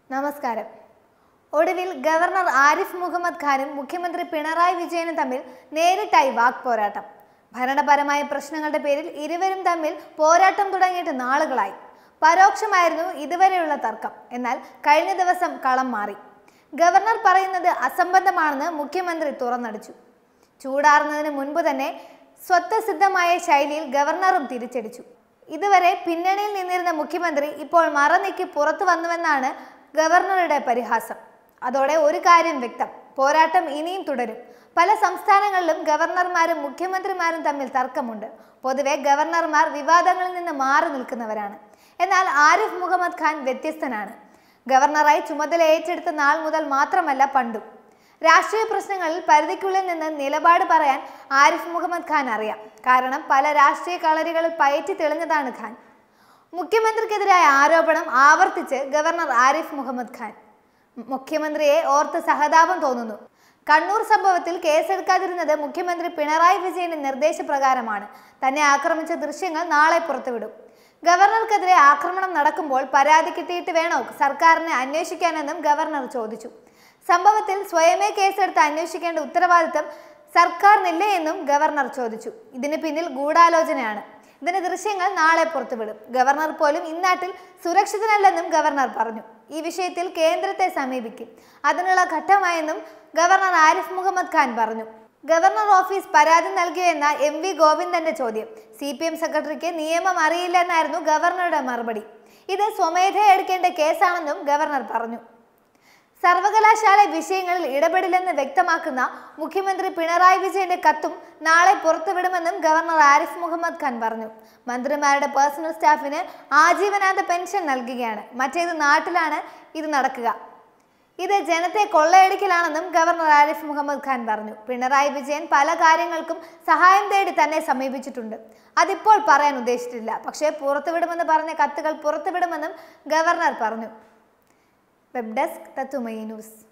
നമസ്കാരം. ഒടുവിൽ ഗവർണർ ആരിഫ് മുഹമ്മദ് ഖാനും മുഖ്യമന്ത്രി പിണറായി വിജയനും തമ്മിൽ നേരിട്ടായി വാക്പോരാട്ടം. ഭരണപരമായ പ്രശ്നങ്ങളുടെ പേരിൽ ഇരുവരും തമ്മിൽ പോരാട്ടം തുടങ്ങിയിട്ട് നാളുകളായി. പരോക്ഷമായിരുന്നു ഇതുവരെയുള്ള തർക്കം. എന്നാൽ കഴിഞ്ഞ ദിവസം കളം മാറി. ഗവർണർ പറയുന്നത് അസംബന്ധമാണെന്ന് മുഖ്യമന്ത്രി തുറന്നടിച്ചു. ചൂടാറുന്നതിന് മുൻപ് തന്നെ സ്വത്വസിദ്ധമായ ശൈലിയിൽ ഗവർണറും തിരിച്ചടിച്ചു. ഇതുവരെ പിന്നണിയിൽ നിന്നിരുന്ന മുഖ്യമന്ത്രി ഇപ്പോൾ മറനീക്കി പുറത്തു വന്നുവെന്നാണ് ഗവർണറുടെ പരിഹാസം. അതോടെ ഒരു കാര്യം വ്യക്തം, പോരാട്ടം ഇനിയും തുടരും. പല സംസ്ഥാനങ്ങളിലും ഗവർണർമാരും മുഖ്യമന്ത്രിമാരും തമ്മിൽ തർക്കമുണ്ട്. പൊതുവെ ഗവർണർമാർ വിവാദങ്ങളിൽ നിന്ന് മാറി നിൽക്കുന്നവരാണ്. എന്നാൽ ആരിഫ് മുഹമ്മദ് ഖാൻ വ്യത്യസ്തനാണ്. ഗവർണറായി ചുമതല ഏറ്റെടുത്ത നാൾ മുതൽ മാത്രമല്ല പണ്ടും രാഷ്ട്രീയ പ്രശ്നങ്ങളിൽ പരിധിക്കുള്ളിൽ നിന്ന് നിലപാട് പറയാൻ ആരിഫ് മുഹമ്മദ് ഖാൻ അറിയാം. കാരണം പല രാഷ്ട്രീയ കളരികളിൽ പയറ്റി തെളിഞ്ഞതാണ് ഖാൻ. മുഖ്യമന്ത്രിക്കെതിരായ ആരോപണം ആവർത്തിച്ച് ഗവർണർ ആരിഫ് മുഹമ്മദ് ഖാൻ. മുഖ്യമന്ത്രിയെ ഓർത്ത് സഹതാപം തോന്നുന്നു. കണ്ണൂർ സംഭവത്തിൽ കേസെടുക്കാതിരുന്നത് മുഖ്യമന്ത്രി പിണറായി വിജയന്റെ നിർദ്ദേശപ്രകാരമാണ്. തന്നെ ആക്രമിച്ച ദൃശ്യങ്ങൾ നാളെ പുറത്തുവിടും. ഗവർണർക്കെതിരെ ആക്രമണം നടക്കുമ്പോൾ പരാതി കിട്ടിയിട്ട് വേണോ സർക്കാരിനെ അന്വേഷിക്കാനെന്നും ഗവർണർ ചോദിച്ചു. സംഭവത്തിൽ സ്വയമേ കേസെടുത്ത് അന്വേഷിക്കേണ്ട ഉത്തരവാദിത്തം സർക്കാരിനില്ലേ എന്നും ഗവർണർ ചോദിച്ചു. ഇതിന് പിന്നിൽ ഗൂഢാലോചനയാണ്. ഇതിന്റെ ദൃശ്യങ്ങൾ നാളെ പുറത്തുവിടും. ഗവർണർ പോലും ഇന്നാട്ടിൽ സുരക്ഷിതനല്ലെന്നും ഗവർണർ പറഞ്ഞു. ഈ വിഷയത്തിൽ കേന്ദ്രത്തെ സമീപിക്കും, അതിനുള്ള ഘട്ടമായെന്നും ഗവർണർ ആരിഫ് മുഹമ്മദ് ഖാൻ പറഞ്ഞു. ഗവർണർ ഓഫീസ് പരാതി നൽകിയെന്ന MV ഗോവിന്ദന്റെ ചോദ്യം. CPM സെക്രട്ടറിക്ക് നിയമം അറിയില്ലെന്നായിരുന്നു ഗവർണറുടെ മറുപടി. ഇത് സ്വമേധയാ എടുക്കേണ്ട കേസാണെന്നും ഗവർണർ പറഞ്ഞു. സർവകലാശാല വിഷയങ്ങളിൽ ഇടപെടില്ലെന്ന് വ്യക്തമാക്കുന്ന മുഖ്യമന്ത്രി പിണറായി വിജയന്റെ കത്തും നാളെ പുറത്തുവിടുമെന്നും ഗവർണർ ആരിഫ് മുഹമ്മദ് ഖാൻ പറഞ്ഞു. മന്ത്രിമാരുടെ പേഴ്സണൽ സ്റ്റാഫിന് ആജീവനാന്ത പെൻഷൻ നൽകുകയാണ്. മറ്റേത് നാട്ടിലാണ് ഇത് നടക്കുക? ഇത് ജനത്തെ കൊള്ളയടിക്കലാണെന്നും ഗവർണർ ആരിഫ് മുഹമ്മദ് ഖാൻ പറഞ്ഞു. പിണറായി വിജയൻ പല കാര്യങ്ങൾക്കും സഹായം തേടി തന്നെ സമീപിച്ചിട്ടുണ്ട്. അതിപ്പോൾ പറയാൻ ഉദ്ദേശിച്ചിട്ടില്ല. പക്ഷേ പുറത്തുവിടുമെന്ന് പറഞ്ഞ കത്തുകൾ പുറത്തുവിടുമെന്നും ഗവർണർ പറഞ്ഞു. വെബ് ഡെസ്ക് തത്തുമൈ ന്യൂസ്.